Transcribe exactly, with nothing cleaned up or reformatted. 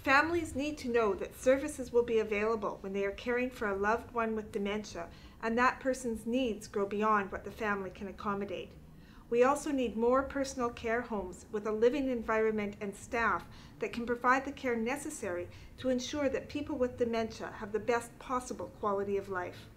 Families need to know that services will be available when they are caring for a loved one with dementia, and that person's needs grow beyond what the family can accommodate. We also need more personal care homes with a living environment and staff that can provide the care necessary to ensure that people with dementia have the best possible quality of life.